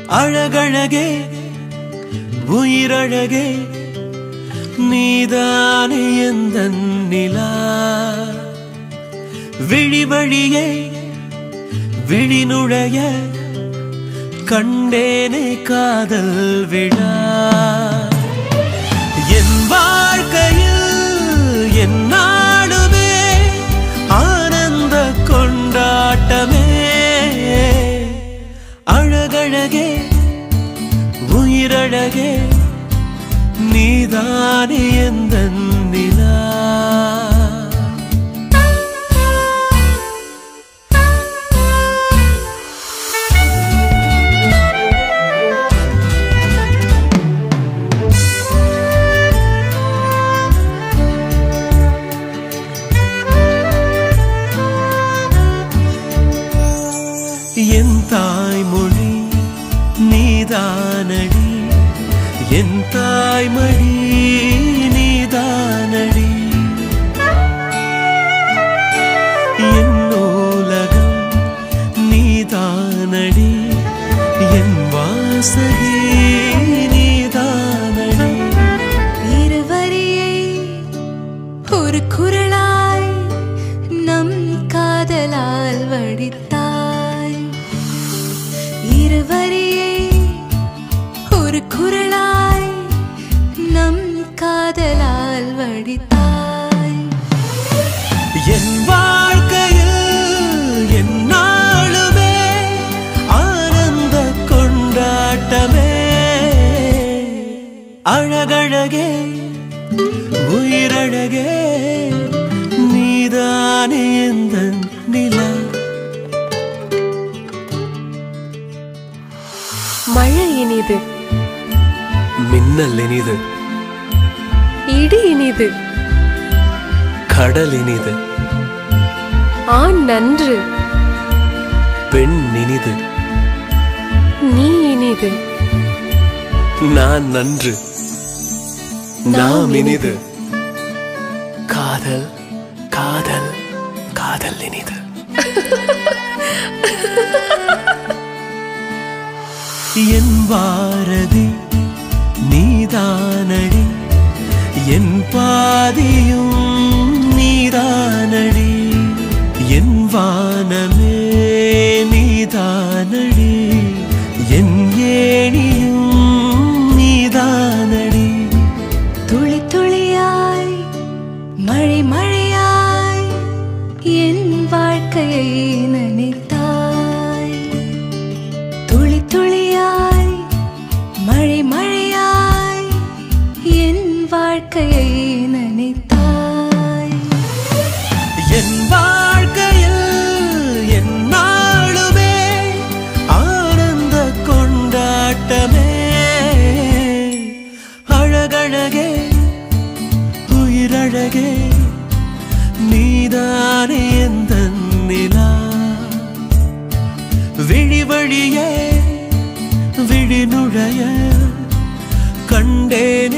அழகழகே உயிரழகே நீதானே எந்தன் நிலா விழி வழியே விழி நுழைய கண்டேனே காதல் விழா என் வாழ்க்கையில் என்னாலுமே ஆனந்த கொண்டாட்டமே அழகழகே உயிரழகே நீதானே எந்தன் நிலா என் தாய்மொழி நீதானடி என் தாய்மொழி நீதானடி என் நூலகம் நீதானடி என் வாசகி நீதானடி இருவரியை ஒரு குரலாய் நம் காதலால் வடித்தாய் இருவரியை ஒரு குரலாய் நம் காதலால் வடித்தாய் என் வாழ்க்கையில் என்னாலுமே ஆனந்த கொண்டாட்டமே அழகழகே உயிரழகே நீதானே எந்தன் நிலா மழை இனிது மின்னல் இனிது இடி இனிது கடல் இனிது ஆண் நன்று பெண் இனிது நீ இனிது நான் நன்று நாம் இனிது காதல் காதல் காதல் இனிது என் பாரதி நீதானடி என் பாதியும் நீதானடி என் வானமே நீதானடி என் ஏணியும் நீதானடி துளி துளியாய் மழை மழையாய் என் வாழ்க்கையை நினைத்தாய் துளி துளியாய் மழை மழையாய் என் வாழ்க்கையை நினைத்தாய் என் வாழ்க்கையில் என்னாலுமே ஆனந்த கொண்டாட்டமே அழகழகே உயிரழகே நீதானே எந்தன் நிலா விழி வழியே விழி நுழைய கண்டேனே